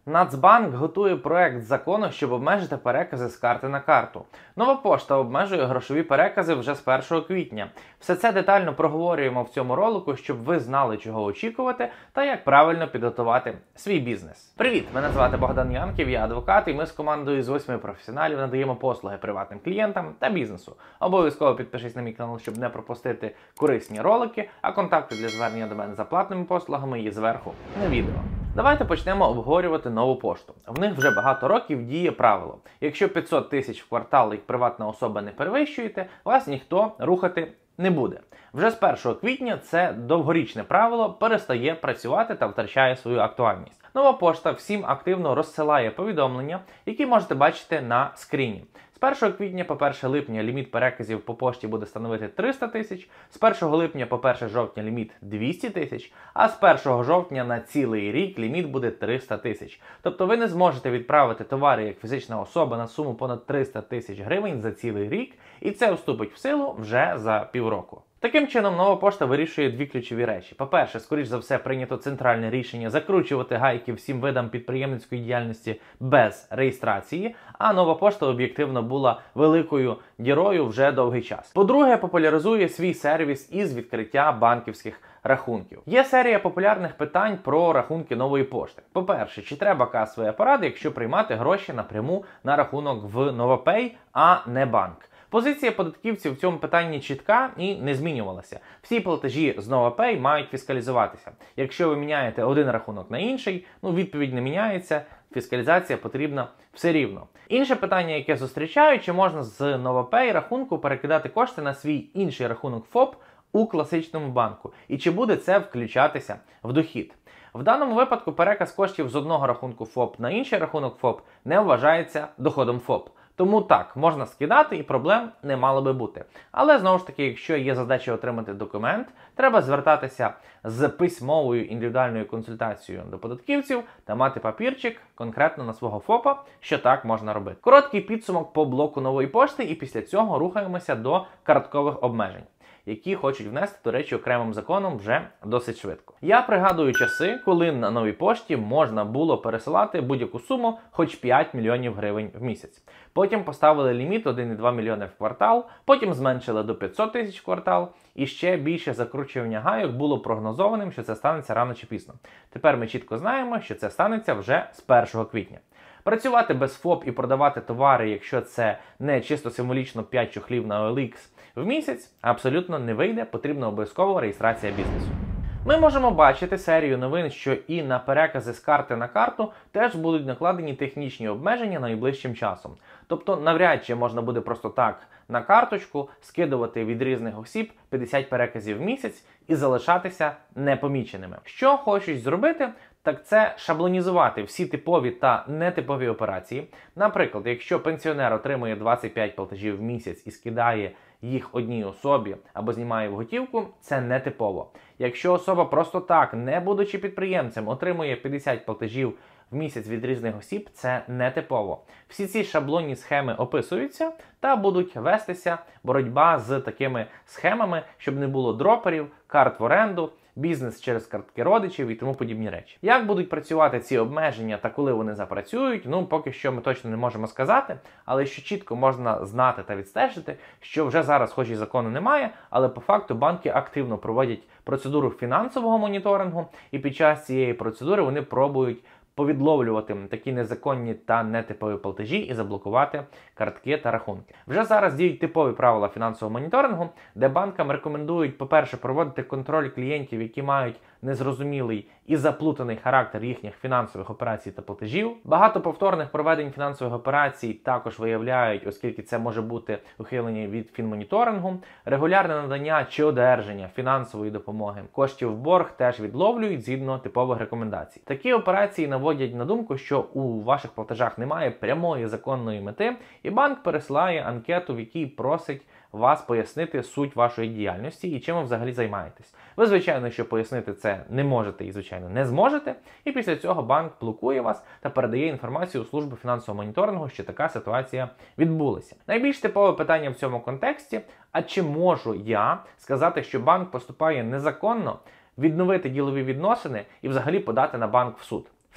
Нацбанк готує проект закону, щоб обмежити перекази з карти на карту. Нова пошта обмежує грошові перекази вже з 1 квітня. Все це детально проговорюємо в цьому ролику, щоб ви знали, чого очікувати та як правильно підготувати свій бізнес. Привіт! Мене звати Богдан Янків, я адвокат, і ми з командою з 8 професіоналів надаємо послуги приватним клієнтам та бізнесу. Обов'язково підпишись на мій канал, щоб не пропустити корисні ролики, а контакти для звернення до мене за платними послугами є зверху на відео. Давайте почнемо обговорювати нову пошту. В них вже багато років діє правило. Якщо 500 тисяч в квартал як приватна особа не перевищуєте, вас ніхто рухати не буде. Вже з 1 квітня це довгорічне правило перестає працювати та втрачає свою актуальність. Нова пошта всім активно розсилає повідомлення, які можете бачити на скріні. З 1 квітня по 1 липня ліміт переказів по пошті буде становити 300 тисяч, з 1 липня по 1 жовтня ліміт 200 тисяч, а з 1 жовтня на цілий рік ліміт буде 300 тисяч. Тобто ви не зможете відправити товари як фізична особа на суму понад 300 тисяч гривень за цілий рік, і це вступить в силу вже за півроку. Таким чином, нова пошта вирішує дві ключові речі. По-перше, скоріш за все прийнято центральне рішення закручувати гайки всім видам підприємницької діяльності без реєстрації, а нова пошта об'єктивно була великою дірою вже довгий час. По-друге, популяризує свій сервіс із відкриття банківських рахунків. Є серія популярних питань про рахунки нової пошти. По-перше, чи треба касовий апарат, якщо приймати гроші напряму на рахунок в NovaPay, а не банк? Позиція податківців в цьому питанні чітка і не змінювалася. Всі платежі з NovaPay мають фіскалізуватися. Якщо ви міняєте один рахунок на інший, відповідь не міняється, фіскалізація потрібна все рівно. Інше питання, яке зустрічають, чи можна з NovaPay рахунку перекидати кошти на свій інший рахунок ФОП у класичному банку, і чи буде це включатися в дохід. В даному випадку переказ коштів з одного рахунку ФОП на інший рахунок ФОП не вважається доходом ФОП. Тому так, можна скидати і проблем не мало би бути. Але знову ж таки, якщо є задача отримати документ, треба звертатися з письмовою індивідуальною консультацією до податківців та мати папірчик конкретно на свого ФОПа, що так можна робити. Короткий підсумок по блоку нової пошти, і після цього рухаємося до карткових обмежень, які хочуть внести, до речі, окремим законом вже досить швидко. Я пригадую часи, коли на новій пошті можна було пересилати будь-яку суму, хоч 5 мільйонів гривень в місяць. Потім поставили ліміт 1,2 мільйони в квартал, потім зменшили до 500 тисяч в квартал, і ще більше закручування гайок було прогнозованим, що це станеться рано чи пізно. Тепер ми чітко знаємо, що це станеться вже з 1 квітня. Працювати без ФОП і продавати товари, якщо це не чисто символічно 5 чохлів на OLX в місяць, абсолютно не вийде, потрібна обов'язково реєстрація бізнесу. Ми можемо бачити серію новин, що і на перекази з карти на карту теж будуть накладені технічні обмеження найближчим часом. Тобто навряд чи можна буде просто так на карточку скидувати від різних осіб 50 переказів в місяць і залишатися непоміченими. Що хочуть зробити, так це шаблонізувати всі типові та нетипові операції. Наприклад, якщо пенсіонер отримує 25 платежів в місяць і скидає їх одній особі або знімає в готівку, це нетипово. Якщо особа просто так, не будучи підприємцем, отримує 50 платежів в місяць від різних осіб, це нетипово. Всі ці шаблонні схеми описуються та будуть вестися боротьба з такими схемами, щоб не було дроперів, карт в оренду, бізнес через картки родичів і тому подібні речі. Як будуть працювати ці обмеження та коли вони запрацюють, поки що ми точно не можемо сказати, але що чітко можна знати та відстежити, що вже зараз хоч і закону немає, але по факту банки активно проводять процедуру фінансового моніторингу, і під час цієї процедури вони пробують повідловлювати такі незаконні та нетипові платежі і заблокувати картки та рахунки. Вже зараз діють типові правила фінансового моніторингу, де банкам рекомендують, по-перше, проводити контроль клієнтів, які мають незрозумілий і заплутаний характер їхніх фінансових операцій та платежів. Багато повторних проведень фінансових операцій також виявляють, оскільки це може бути ухилення від фінмоніторингу. Регулярне надання чи одержання фінансової допомоги коштів в борг теж відловлюють згідно типових рекомендацій. Такі операції наводять на думку, що у ваших платежах немає прямої законної мети, і банк пересилає анкету, в якій просить вас пояснити суть вашої діяльності і чим ви взагалі займаєтесь. Ви, звичайно, що пояснити це не можете і, звичайно, не зможете, і після цього банк блокує вас та передає інформацію у службу фінансового моніторингу, що така ситуація відбулася. Найбільш типове питання в цьому контексті – а чи можу я сказати, що банк поступає незаконно, відновити ділові відносини і взагалі подати на банк в суд? В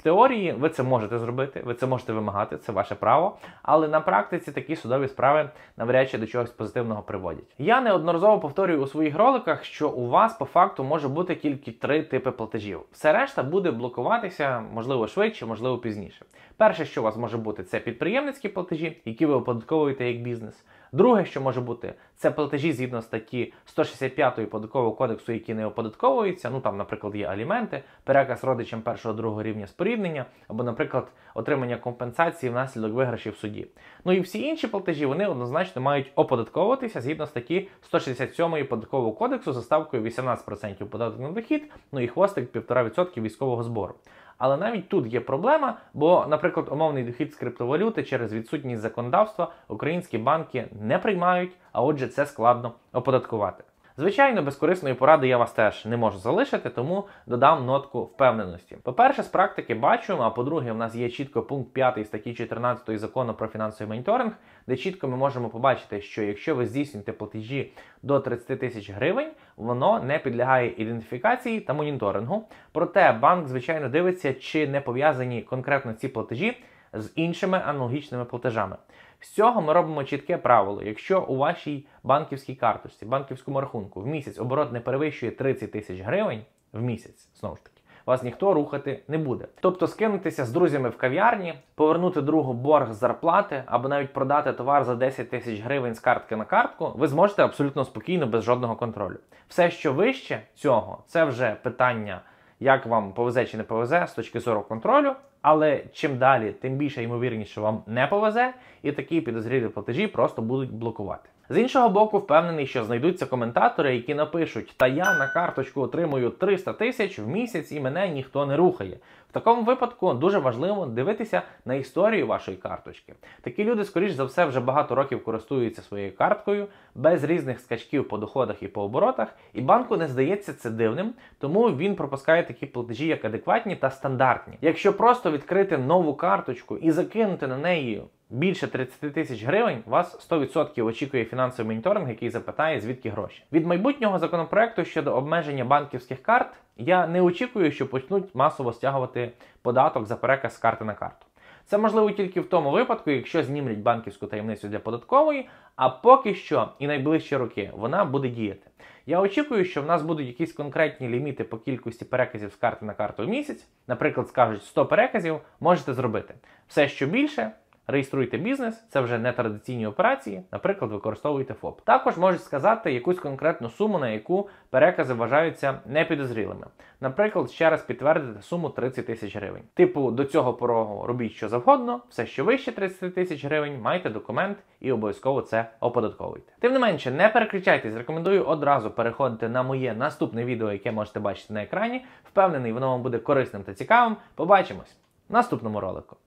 теорії ви це можете зробити, ви це можете вимагати, це ваше право, але на практиці такі судові справи навряд чи до чогось позитивного приводять. Я неодноразово повторюю у своїх роликах, що у вас по факту може бути тільки 3 типи платежів. Все решта буде блокуватися, можливо, швидше, можливо, пізніше. Перше, що у вас може бути, це підприємницькі платежі, які ви оподатковуєте як бізнес. Друге, що може бути, це платежі згідно статті 165 Податкового кодексу, які не оподатковуються. Ну там, наприклад, є аліменти, переказ родичам першого-другого рівня споріднення, або, наприклад, отримання компенсації внаслідок виграшів в суді. Ну і всі інші платежі, вони однозначно мають оподатковуватися згідно статті 167 Податкового кодексу за ставкою 18% податок на дохід, ну і хвостик 1,5% військового збору. Але навіть тут є проблема, бо, наприклад, умовний дохід з криптовалюти через відсутність законодавства українські банки не приймають, а отже це складно оподаткувати. Звичайно, без корисної поради я вас теж не можу залишити, тому додам нотку впевненості. По-перше, з практики бачу, а по-друге, в нас є чітко пункт 5 статті 14 Закону про фінансовий моніторинг, де чітко ми можемо побачити, що якщо ви здійснюєте платежі до 30 тисяч гривень, воно не підлягає ідентифікації та моніторингу. Проте банк, звичайно, дивиться, чи не пов'язані конкретно ці платежі з іншими аналогічними платежами. З цього ми робимо чітке правило. Якщо у вашій банківській карточці, банківському рахунку в місяць оборот не перевищує 30 тисяч гривень, в місяць, знову ж таки, вас ніхто рухати не буде. Тобто скинутися з друзями в кав'ярні, повернути другу борг з зарплати, або навіть продати товар за 10 тисяч гривень з картки на картку, ви зможете абсолютно спокійно, без жодного контролю. Все, що вище цього, це вже питання, як вам повезе чи не повезе з точки зору контролю, але чим далі, тим більше ймовірність, що вам не повезе, і такі підозрілі платежі просто будуть блокувати. З іншого боку, впевнений, що знайдуться коментатори, які напишуть: «Та я на карточку отримую 300 тисяч в місяць і мене ніхто не рухає». В такому випадку дуже важливо дивитися на історію вашої карточки. Такі люди, скоріш за все, вже багато років користуються своєю карткою, без різних скачків по доходах і по оборотах, і банку не здається це дивним, тому він пропускає такі платежі як адекватні та стандартні. Якщо просто відкрити нову карточку і закинути на неї більше 30 тисяч гривень, вас 100% очікує фінансовий моніторинг, який запитає, звідки гроші. Від майбутнього законопроекту щодо обмеження банківських карт я не очікую, що почнуть масово стягувати податок за переказ з карти на карту. Це можливо тільки в тому випадку, якщо знімлять банківську таємницю для податкової, а поки що і найближчі роки вона буде діяти. Я очікую, що в нас будуть якісь конкретні ліміти по кількості переказів з карти на карту в місяць. Наприклад, скажуть 100 переказів можете зробити. Все, що більше, реєструйте бізнес, це вже не традиційні операції, наприклад, використовуйте ФОП. Також можуть сказати якусь конкретну суму, на яку перекази вважаються непідозрілими. Наприклад, ще раз підтвердити суму 30 тисяч гривень. Типу, до цього порогу робіть що завгодно, все, що вище 30 тисяч гривень, майте документ і обов'язково це оподатковуйте. Тим не менше, не переключайтесь, рекомендую одразу переходити на моє наступне відео, яке можете бачити на екрані. Впевнений, воно вам буде корисним та цікавим. Побачимось в наступному ролику.